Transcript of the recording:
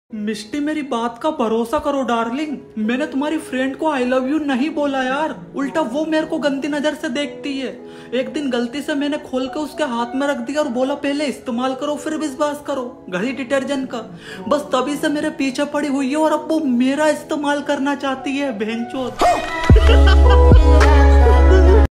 मिष्टी मेरी बात का भरोसा करो डार्लिंग, मैंने तुम्हारी फ्रेंड को आई लव यू नहीं बोला यार, उल्टा वो मेरे को गंदी नजर से देखती है। एक दिन गलती से मैंने खोल के उसके हाथ में रख दिया और बोला पहले इस्तेमाल करो फिर विश्वास करो, घड़ी डिटर्जेंट का। बस तभी से मेरे पीछे पड़ी हुई है और अब वो मेरा इस्तेमाल करना चाहती है, बहनचोद।